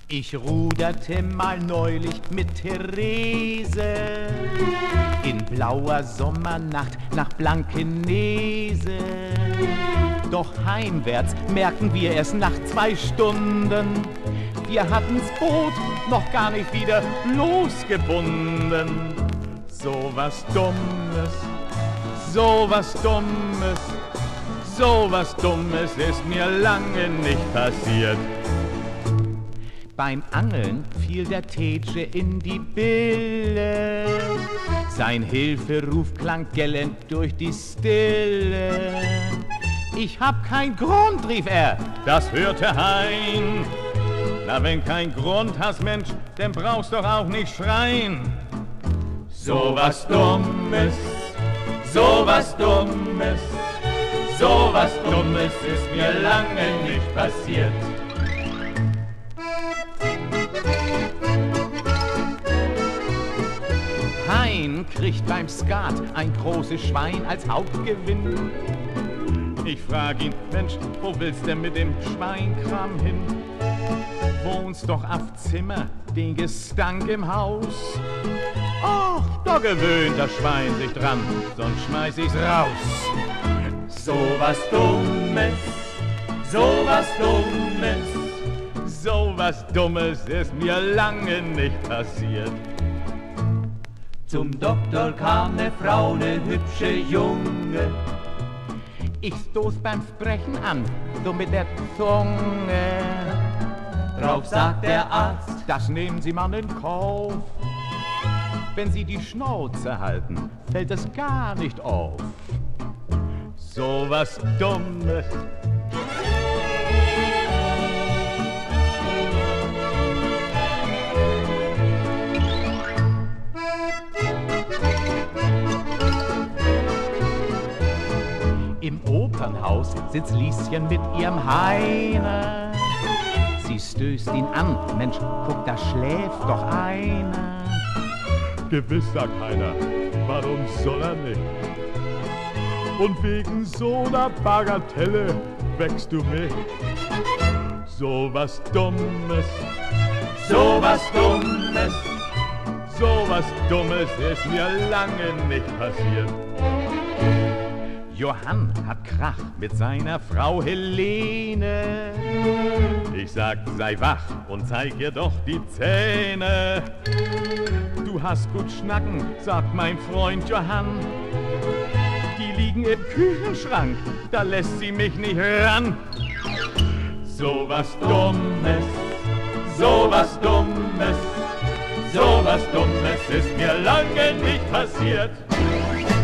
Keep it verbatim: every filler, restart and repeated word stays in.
Ich ruderte mal neulich mit Therese in blauer Sommernacht nach Blankenese. Doch heimwärts merken wir es nach zwei Stunden, wir hatten's Boot noch gar nicht wieder losgebunden. So was Dummes, so was Dummes, so was Dummes ist mir lange nicht passiert. Beim Angeln fiel der Teje in die Bille, sein Hilferuf klang gellend durch die Stille. Ich hab kein Grund, rief er, das hörte Hein. Na, wenn kein Grund hast, Mensch, dann brauchst doch auch nicht schreien. So was Dummes, so was Dummes, so was Dummes ist mir lange nicht passiert. Hein kriegt beim Skat ein großes Schwein als Hauptgewinn. Ich frag ihn, Mensch, wo willst denn mit dem Schweinkram hin? Wohnst doch auf Zimmer, den Gestank im Haus. Ach, da gewöhnt das Schwein sich dran, sonst schmeiß ich's raus. So was Dummes, so was Dummes, so was Dummes ist mir lange nicht passiert. Zum Doktor kam ne Frau, ne hübsche Junge. Ich stoß beim Sprechen an, so mit der Zunge. Drauf sagt der Arzt, das nehmen Sie mal in Kauf. Wenn Sie die Schnauze halten, fällt es gar nicht auf. So was Dummes. Im Opernhaus sitzt Lieschen mit ihrem Heine. Sie stößt ihn an, Mensch, guck, da schläft doch einer. Gewiss, sagt einer, warum soll er nicht? Und wegen so ner Bagatelle wächst du mich. So was Dummes, So was Dummes, so was Dummes ist mir lange nicht passiert. Johann hat Krach mit seiner Frau Helene. Ich sag, sei wach und zeig ihr doch die Zähne. Du hast gut schnacken, sagt mein Freund Johann. Die liegen im Küchenschrank, da lässt sie mich nicht ran. So was Dummes, so was Dummes, so was Dummes ist mir lange nicht passiert.